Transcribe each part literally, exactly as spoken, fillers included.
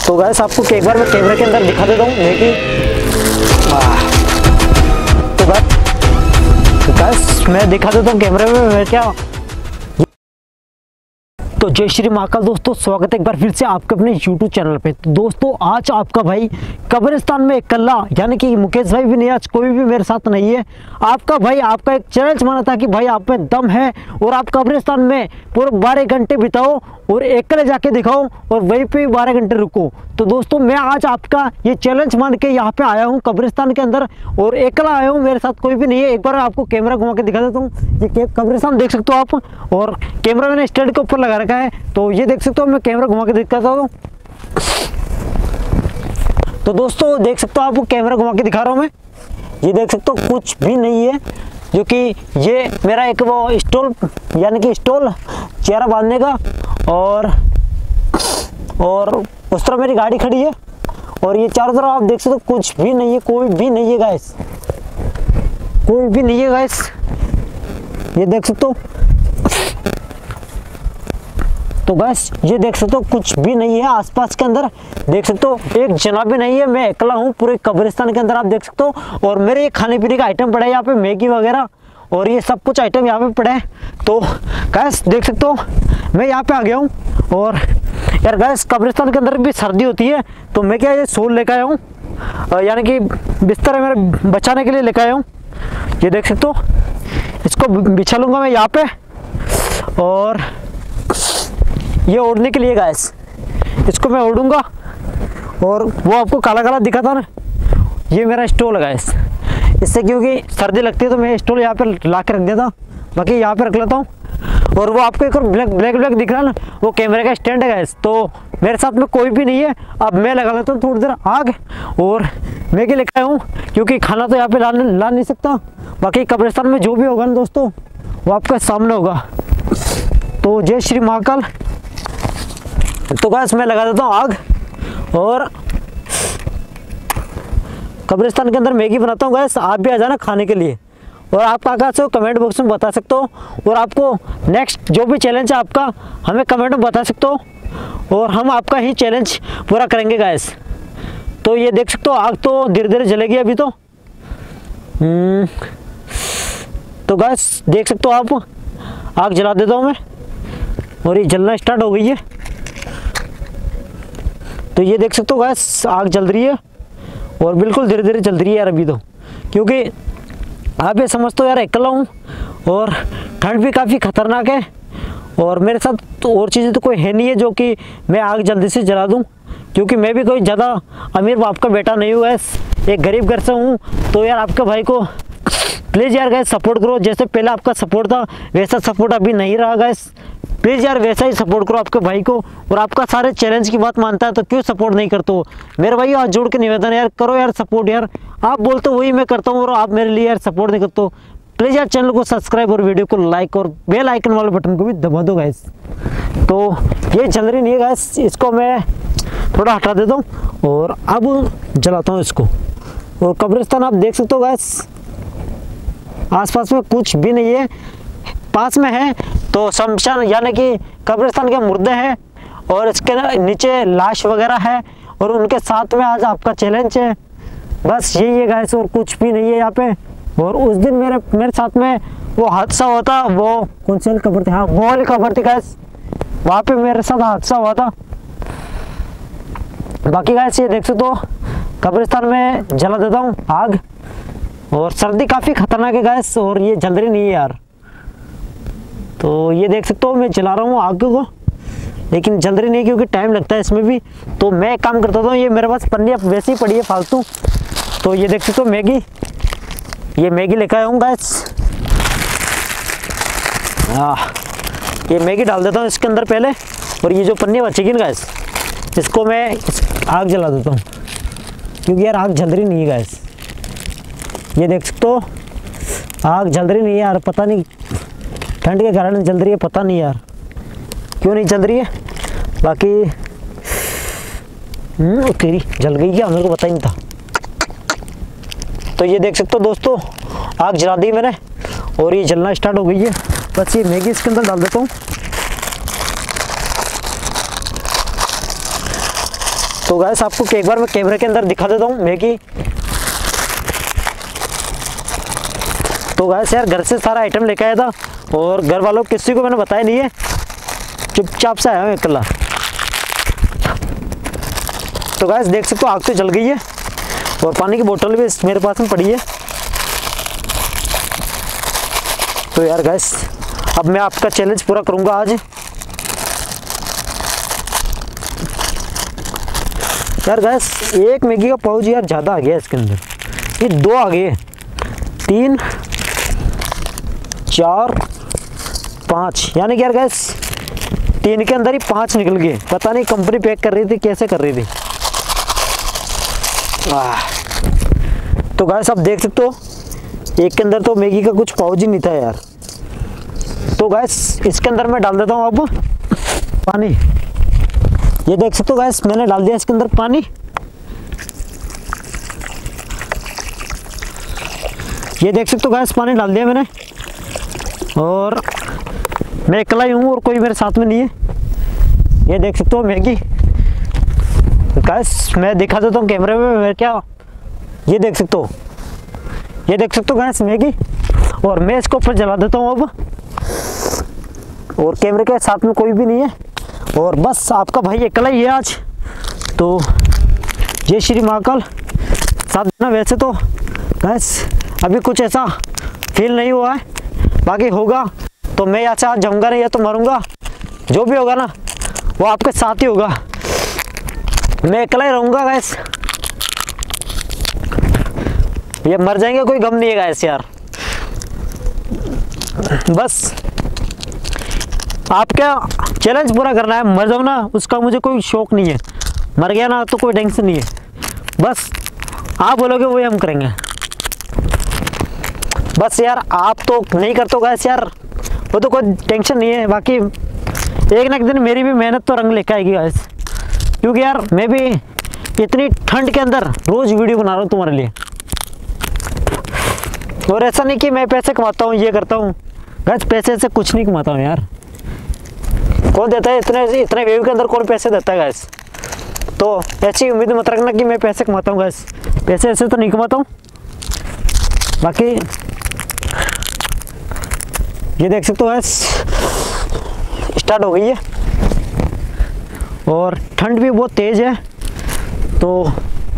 तो गाइस आपको एक बार मैं कैमरे के अंदर दिखा देता हूँ मैगी। तो गाइस मैं दिखा देता हूँ कैमरे में मैं क्या। तो जय श्री महाकाल दोस्तों, स्वागत है एक बार फिर से आपके अपने यूट्यूब चैनल पे। तो दोस्तों आज आपका भाई कब्रिस्तान में इकल्ला, यानी कि मुकेश भाई भी नहीं, आज कोई भी मेरे साथ नहीं है। आपका भाई आपका एक चैलेंज माना था कि भाई आप में दम है और आप कब्रिस्तान में पूरे बारह घंटे बिताओ और अकेले जाके दिखाओ और वहीं पे बारह घंटे रुको। तो दोस्तों मैं आज आपका ये चैलेंज मान के यहाँ पे आया हूँ कब्रिस्तान के अंदर और अकेला आया हूँ, मेरे साथ कोई भी नहीं है। एक बार आपको कैमरा घुमा के दिखा देता हूँ। ये कब्रिस्तान देख सकते हो आप और कैमरा मैंने स्टैंड के ऊपर लगा रखा है, तो ये देख सकते हो। मैं कैमरा घुमा के दिखाता हूँ। तो दोस्तों देख सकते हो, आपको कैमरा घुमा के दिखा रहा हूँ मैं। ये देख सकते हो कुछ भी नहीं है, जो कि ये मेरा एक वो स्टॉल, यानी कि स्टॉल चेहरा बांधने का, और और उस तरफ मेरी गाड़ी खड़ी है और ये चारों तरफ आप देख सकते हो कुछ भी नहीं है, कोई भी नहीं है गाइस, कोई भी नहीं है गाइस। ये देख सकते हो। तो गाइस ये देख सकते हो कुछ भी नहीं है आसपास के अंदर, देख सकते हो एक जना भी नहीं है। मैं अकेला हूँ पूरे कब्रिस्तान के अंदर, आप देख सकते हो। और मेरे ये खाने पीने का आइटम पड़ा है यहाँ पे, मैगी वगैरह और ये सब कुछ आइटम यहाँ पे पड़ा है। तो गाइस देख सकते हो मैं यहाँ पे आ गया हूँ। और यार गाइस कब्रिस्तान के अंदर भी सर्दी होती है, तो मैं क्या ये सोल लेकर आया हूँ, यानी कि बिस्तर है मेरे बचाने के लिए लेकर आया हूँ। ये देख सकते हो, इसको बिछा लूँगा मैं यहाँ पे, और ये ओढ़ने के लिए गाइस इसको मैं ओढ़ूंगा। और वो आपको काला काला दिखा था ना, ये मेरा स्टॉल है गाइस। इससे क्योंकि सर्दी लगती है तो मैं स्टॉल यहाँ पे ला के रख देता, बाकी यहाँ पे रख लेता हूँ। और वो आपको एक और ब्लैक ब्लैक ब्लैक दिख रहा है ना, वो कैमरे का स्टैंड है गाइस। तो मेरे साथ में कोई भी नहीं है, अब मैं लगा लेता हूँ थोड़ी देर आग और मैगी लेकर आया हूँ, क्योंकि खाना तो यहाँ पे ला ला नहीं सकता। बाकी कब्रिस्तान में जो भी होगा ना दोस्तों वो आपके सामने होगा। तो जय श्री महाकाल। तो गाइस मैं लगा देता हूँ आग और कब्रिस्तान के अंदर मैगी बनाता हूँ गाइस। आप भी आ जाना खाने के लिए, और आप कहाँ कहाँ से हो कमेंट बॉक्स में बता सकते हो। और आपको नेक्स्ट जो भी चैलेंज है आपका हमें कमेंट में बता सकते हो, और हम आपका ही चैलेंज पूरा करेंगे गाइस। तो ये देख सकते हो आग तो धीरे धीरे जलेगी अभी तो। तो गाइस देख सकते हो आप, आग जला देता हूँ मैं और ये जलना स्टार्ट हो गई है। तो ये देख सकते हो गाइस आग जल रही है और बिल्कुल धीरे धीरे जल रही है यार अभी तो, क्योंकि आप ये समझते हो यार अकेला हूँ और ठंड भी काफ़ी खतरनाक है। और मेरे साथ तो और चीज़ें तो कोई है नहीं है जो कि मैं आग जल्दी से जला दूँ, क्योंकि मैं भी कोई ज़्यादा अमीर बाप का बेटा नहीं हूँ गैस, एक गरीब घर से हूँ। तो यार आपके भाई को प्लीज़ यार गैस सपोर्ट करो, जैसे पहले आपका सपोर्ट था वैसा सपोर्ट अभी नहीं रहा गैस। प्लीज़ यार वैसा ही सपोर्ट करो आपके भाई को, और आपका सारे चैलेंज की बात मानता है तो क्यों सपोर्ट नहीं करते हो मेरे भाई। हाथ जोड़ के निवेदन यार करो यार सपोर्ट यार, आप बोलते हो वही मैं करता हूँ और आप मेरे लिए यार सपोर्ट नहीं करते हो। प्लीज़ यार चैनल को सब्सक्राइब और वीडियो को लाइक और बेल आइकन वाले बटन को भी दबा दो गाइस। तो ये जल रही नहीं है गाइस, इसको मैं थोड़ा हटा देता हूँ और अब जलाता हूँ इसको। और कब्रिस्तान आप देख सकते हो गाइस, आसपास में कुछ भी नहीं है, पास में है तो शमशान यानी कि कब्रिस्तान के मुर्दे हैं और इसके नीचे लाश वगैरह है, और उनके साथ में आज आपका चैलेंज है। बस यही है गाइस और कुछ भी नहीं है यहाँ पे। और उस दिन मेरे मेरे साथ में वो हादसा हुआ था, वो कौन सी कब्र थी, हाँ वो वाली कब्र थी गाइस, वहाँ पे मेरे साथ हादसा हुआ था। बाकी गाइस ये देख सकते हो कब्रिस्तान में जला देता हूँ आग, और सर्दी काफ़ी खतरनाक है गाइस और ये जल रही नहीं है यार। तो ये देख सकते हो मैं जला रहा हूँ आग को, लेकिन जल रही नहीं क्योंकि टाइम लगता है इसमें भी। तो मैं एक काम करता हूँ, ये मेरे पास पन्नी वैसे ही पड़ी है फालतू। तो ये देख सकते हो मैगी, ये मैगी लेकर आया हूँ गाइस। हाँ ये मैगी डाल देता हूँ इसके अंदर पहले, और ये जो पन्नी बचेगी ना गाइस इसको मैं इस आग जला देता हूँ, क्योंकि यार आग जल रही नहीं है गाइस। ये देख सकते हो आग जल रही नहीं है यार, पता नहीं ठंड के कारण जल रही है, पता नहीं यार क्यों नहीं जल रही है। बाकी हम्म तेरी जल गई क्या, मेरे को पता ही नहीं था। तो ये देख सकते हो दोस्तों आग जला दी मैंने और ये जलना स्टार्ट हो गई है। बस ये मैगी इसके अंदर डाल देता हूँ। तो गाइस आपको एक बार मैं कैमरे के अंदर दिखा देता हूँ मैगी। तो गाइस यार घर से सारा आइटम लेके आया था और घर वालों किसी को मैंने बताया नहीं है, चुपचाप से आया हूँ अकेला। तो गाइस देख सकते हो आग तो जल गई है और पानी की बोतल भी मेरे पास में पड़ी है। तो यार गाइस अब मैं आपका चैलेंज पूरा करूंगा आज। यार गाइस एक मैगी का पाउच यार ज़्यादा आ गया इसके अंदर, ये दो आ गए, तीन चार पाँच, यानी कि यार गाइस तीन के अंदर ही पाँच निकल गए। पता नहीं कंपनी पैक कर रही थी कैसे कर रही थी। आह तो गाइस आप देख सकते हो एक के अंदर तो मैगी का कुछ पाउच ही नहीं था यार। तो गाइस इसके अंदर मैं डाल देता हूँ अब पानी। ये देख सकते हो गाइस मैंने डाल दिया इसके अंदर पानी। ये देख सकते हो गाइस पानी डाल दिया मैंने और मैं अकेला ही हूँ और कोई मेरे साथ में नहीं है। ये देख सकते हो मैगी। गाइस मैं दिखा देता हूँ कैमरे में मैं क्या, ये देख सकते हो, ये देख सकते हो गाइस मैगी। और मैं इसको ऊपर जला देता हूँ अब, और कैमरे के साथ में कोई भी नहीं है और बस आपका भाई अकेला ही है आज। तो जय श्री महाकाल। साथ देना। वैसे तो गाइस अभी कुछ ऐसा फील नहीं हुआ है, बाकी होगा तो मैं यहाँ से आज जाऊँगा नहीं या तो मरूंगा, जो भी होगा ना वो आपके साथ ही होगा, मैं अकेला ही रहूँगा गाइस। ये मर जाएंगे कोई गम नहीं है गाइस यार। बस आपका चैलेंज पूरा करना है, मर जाओ ना उसका मुझे कोई शौक नहीं है, मर गया ना तो कोई टेंशन नहीं है, बस आप बोलोगे वही हम करेंगे। बस यार आप तो नहीं करते हो गाइस यार, वो तो कोई टेंशन नहीं है। बाकी एक ना एक दिन मेरी भी मेहनत तो रंग लेकर आएगी गाइस, क्योंकि यार मैं भी इतनी ठंड के अंदर रोज वीडियो बना रहा हूँ तुम्हारे लिए। और ऐसा नहीं कि मैं पैसे कमाता हूँ ये करता हूँ गाइस, पैसे से कुछ नहीं कमाता हूँ यार। कौन देता है इतने इतने व्यू के अंदर, कौन पैसे देता है गाइस। तो ऐसी उम्मीद मत रखना कि मैं पैसे कमाता हूँ गाइस, पैसे ऐसे तो नहीं कमाता हूँ। बाकी ये देख सकते हो गाइस स्टार्ट हो गई है और ठंड भी बहुत तेज है। तो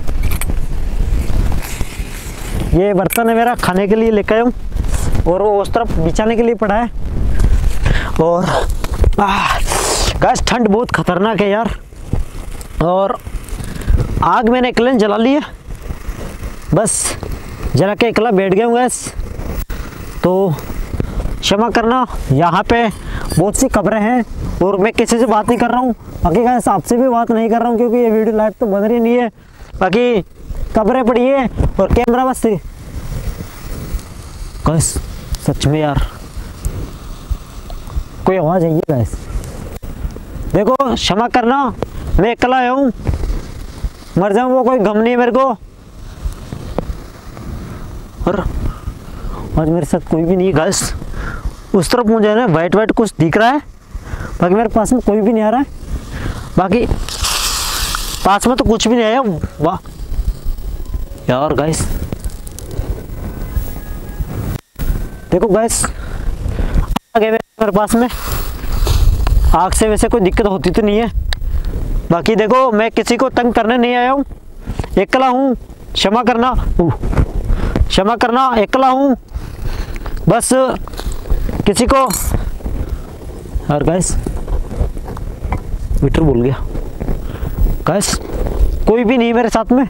ये बर्तन है मेरा खाने के लिए लेकर आया हूँ और वो उस तरफ बिछाने के लिए पड़ा है। और गाइस ठंड बहुत खतरनाक है यार, और आग मैंने अकेले जला ली है, बस जला के अकेला बैठ गया हूँ गाइस। तो क्षमा करना, यहाँ पे बहुत सी खबरें हैं और मैं किसी से बात नहीं कर रहा हूँ। बाकी गाइस आपसे भी बात नहीं कर रहा हूँ क्योंकि ये वीडियो लाइव तो बन रही नहीं है, बाकी खबरें पड़ी है और कैमरा बस गाइस सच में यार कोई आवाज़ आई है गाइस। देखो क्षमा करना, मैं अकेला आया हूँ, मर जाऊँ वो कोई गम नहीं है मेरे को। और आज मेरे साथ कोई भी नहीं है गाइस। उस तरफ मुझे ना वाइट वाइट कुछ दिख रहा है, बाकी मेरे पास में कोई भी नहीं आ रहा है। बाकी पास में तो कुछ भी नहीं आया। वाह यार गाइस देखो गाइस आगे मेरे पास में आग से वैसे कोई दिक्कत होती तो नहीं है। बाकी देखो मैं किसी को तंग करने नहीं आया हूँ, अकेला हूँ, क्षमा करना क्षमा करना अकेला हूँ, बस किसी को। और गाइस मीटर बोल गया गाइस, कोई भी नहीं मेरे साथ में।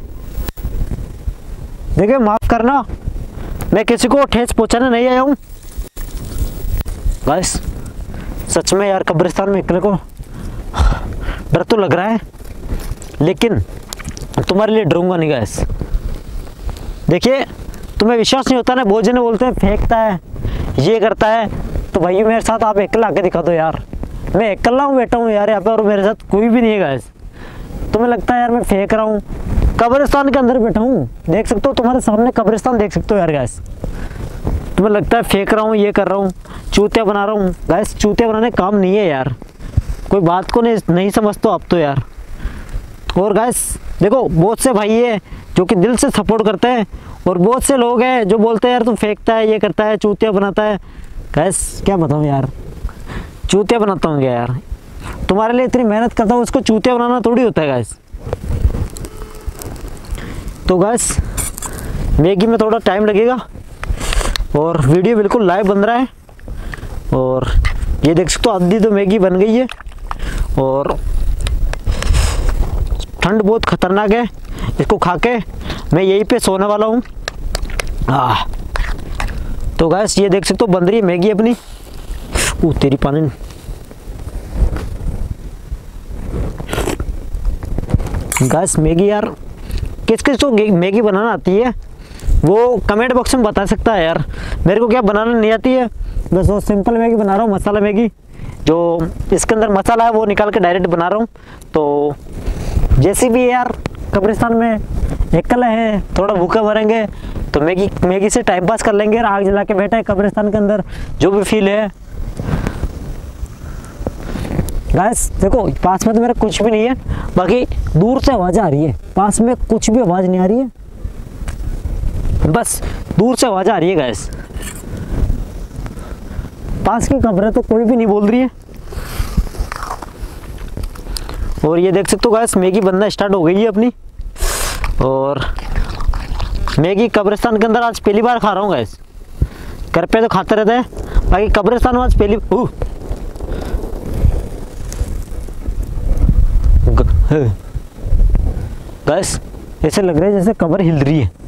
देखिए माफ करना, मैं किसी को ठेस पहुंचाने नहीं आया हूँ गाइस। सच में यार कब्रिस्तान में अकेले को डर तो लग रहा है, लेकिन तुम्हारे लिए डरूंगा नहीं गाइस। देखिए तुम्हें विश्वास नहीं होता ना, बहुत जने बोलते हैं फेंकता है ये करता है, तो भाई मेरे साथ आप अकेला आके दिखा दो यार। मैं अकेला हूँ बैठा हूँ यार यहाँ पे और मेरे साथ कोई भी नहीं है गाइस। तुम्हें लगता है यार मैं फेंक रहा हूँ, कब्रिस्तान के अंदर बैठा हूँ, देख सकते हो तुम्हारे सामने कब्रिस्तान देख सकते हो यार गाइस। तुम्हें लगता है फेंक रहा हूँ ये कर रहा हूँ चूतिया बना रहा हूँ गाइस, चूतिया बनाने काम नहीं है यार। कोई बात को नहीं नहीं समझते आप तो यार, और गैस देखो बहुत से भाई है जो कि दिल से सपोर्ट करते हैं, और बहुत से लोग हैं जो बोलते हैं यार तू फेंकता है, ये करता है, चूतिया बनाता है। गैस क्या बताऊँ यार, चूतिया बनाता हूँ क्या यार? तुम्हारे लिए इतनी मेहनत करता हूँ, उसको चूतिया बनाना थोड़ी होता है गैस। तो गैस मैगी में थोड़ा टाइम लगेगा और वीडियो बिल्कुल लाइव बन रहा है। और ये देख सकते हो आधी तो मैगी बन गई है, और ठंड बहुत खतरनाक है, इसको खा के मैं यहीं पे सोने वाला हूँ। आह तो गैस ये देख सकते हो बन रही है मैगी अपनी। ओ तेरी पानी। गैस मैगी यार किस किस को मैगी बनाना आती है वो कमेंट बॉक्स में बता सकता है यार। मेरे को क्या बनाना नहीं आती है, बस वो सिंपल मैगी बना रहा हूँ, मसाला मैगी। जो इसके अंदर मसाला है वो निकाल के डायरेक्ट बना रहा हूँ। तो जैसे भी यार कब्रिस्तान में अकेले हैं, थोड़ा भूखे मरेंगे तो मैगी मैगी से टाइम पास कर लेंगे यार। आग जला के बैठे हैं कब्रिस्तान के अंदर, जो भी फील है। गाइस देखो पास में तो मेरा कुछ भी नहीं है, बाकी दूर से आवाज़ आ रही है, पास में कुछ भी आवाज़ नहीं आ रही है, बस दूर से आवाज़ आ रही है गाइस। पास की कब्र तो कोई भी नहीं बोल रही है। और ये देख सकते हो गाइस मैगी बनना स्टार्ट हो गई है अपनी। और मैगी कब्रिस्तान के अंदर आज पहली बार खा रहा हूँ गाइस। घर पे तो खाते रहते हैं, बाकी कब्रिस्तान में आज पहली। गाइस ऐसे लग रहा है जैसे कब्र हिल रही है।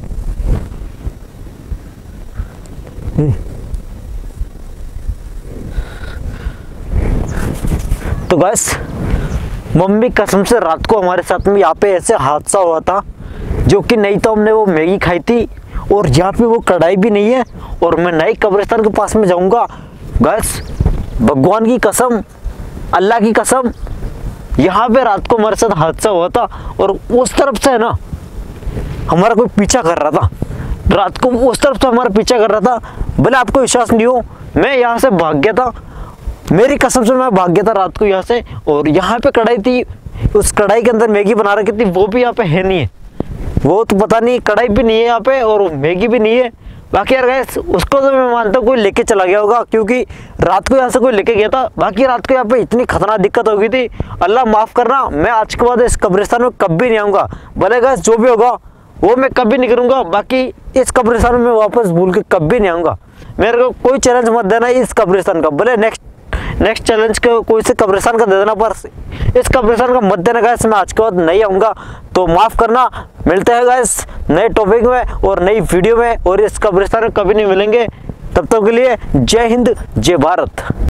तो गाइस मम्मी कसम से रात को हमारे साथ में यहाँ पे ऐसे हादसा हुआ था, जो कि नहीं तो हमने वो मैगी खाई थी और यहाँ पे वो कढ़ाई भी नहीं है, और मैं नई कब्रिस्तान के पास में जाऊंगा। गाइस भगवान की कसम, अल्लाह की कसम, यहाँ पे रात को हमारे साथ हादसा हुआ था, और उस तरफ से है ना हमारा कोई पीछा कर रहा था। रात को उस तरफ से हमारा पीछा कर रहा था, भले आपको विश्वास नहीं हो, मैं यहाँ से भाग गया था, मेरी कसम से मैं भाग गया था रात को यहाँ से। और यहाँ पे कढ़ाई थी, उस कढ़ाई के अंदर मैगी बना रखी थी, वो भी यहाँ पे है नहीं है, वो तो पता नहीं, कढ़ाई भी नहीं है यहाँ पे और मैगी भी नहीं है। बाकी यार गाइस उसको तो मैं मानता हूँ कोई लेके चला गया होगा, क्योंकि रात को यहाँ से कोई लेके गया था। बाकी रात को यहाँ पे इतनी खतरनाक दिक्कत हो गई थी, अल्लाह माफ़ करना, मैं आज के बाद इस कब्रिस्तान में कभी नहीं आऊँगा। भले गाइस जो भी होगा वो मैं कभी नहीं करूँगा, बाकी इस कब्रिस्तान में वापस भूल के कभी नहीं आऊँगा। मेरे को कोई चैलेंज मत देना इस कब्रिस्तान का, भले नेक्स्ट नेक्स्ट चैलेंज को कोई से कब्रिस्तान का दे देना, पर इस कब्रिस्तान का मत देना गाइस, मैं आज के बाद नहीं आऊँगा। तो माफ़ करना, मिलते हैं गाइस नए टॉपिक में और नई वीडियो में, और इस कब्रिस्तान में कभी नहीं मिलेंगे। तब तक के लिए जय हिंद जय भारत।